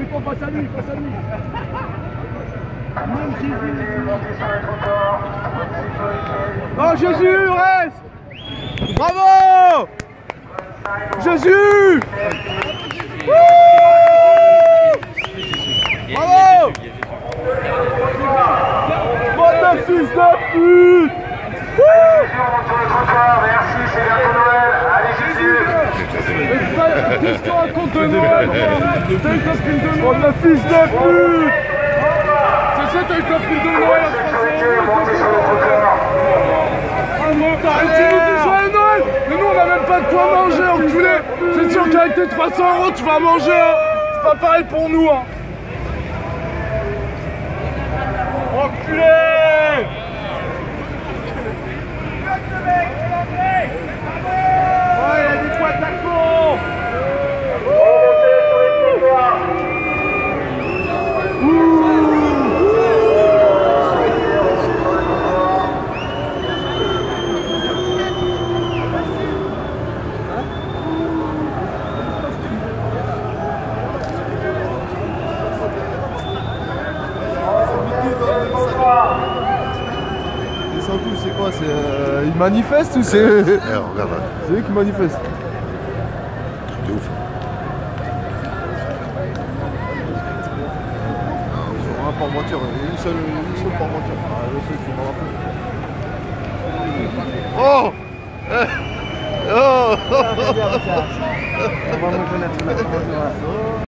toi face à lui, face à lui. Même Jésus. Non, Jésus, reste. Bravo Jésus. Bravo. Bande de fils de pute. Merci, c'est bientôt Noël. Allez, Jésus. Qu'est-ce qu'on raconte de Noël? T'as une copine de Noël. Bande de fils de pute. C'est ça, t'as une copine de Noël à 300 €. Et tu nous dis joyeux Noël. Mais nous on a même pas de quoi manger, enculé. C'est sûr qu'avec tes 300 € tu vas manger, hein. C'est pas pareil pour nous, hein. Enculé. Ouais, il a dit quoi de la con. C'est quoi? Ils manifestent ou c'est... Regarde là. C'est eux qui manifestent. Truc de ouf. Ils ont un par voiture, une seule par voiture. Le seul qui m'a rappelé. Oh. Oh. On va me connaître maintenant.